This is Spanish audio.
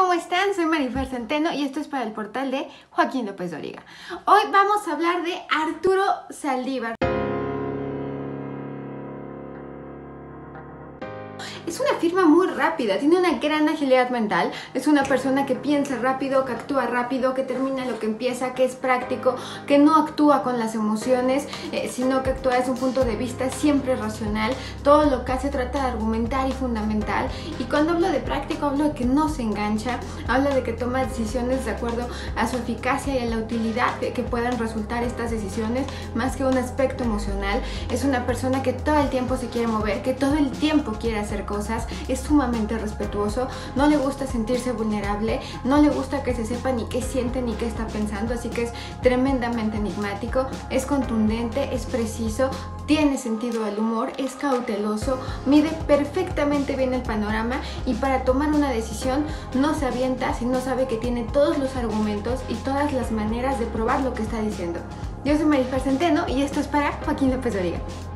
¿cómo están? Soy Marifer Centeno y esto es para el portal de Joaquín López Dóriga. Hoy vamos a hablar de Arturo Saldívar. Es una firma muy rápida, tiene una gran agilidad mental, es una persona que piensa rápido, que actúa rápido, que termina lo que empieza, que es práctico, que no actúa con las emociones, sino que actúa desde un punto de vista siempre racional. Todo lo que hace trata de argumentar y fundamental. Y cuando hablo de práctico, hablo de que no se engancha, hablo de que toma decisiones de acuerdo a su eficacia y a la utilidad que puedan resultar estas decisiones, más que un aspecto emocional. Es una persona que todo el tiempo se quiere mover, que todo el tiempo quiere hacer cosas. Es sumamente respetuoso, no le gusta sentirse vulnerable, no le gusta que se sepa ni qué siente ni qué está pensando, así que es tremendamente enigmático, es contundente, es preciso, tiene sentido del humor, es cauteloso, mide perfectamente bien el panorama y para tomar una decisión no se avienta si no sabe que tiene todos los argumentos y todas las maneras de probar lo que está diciendo. Yo soy Marifer Centeno y esto es para Joaquín López Dóriga.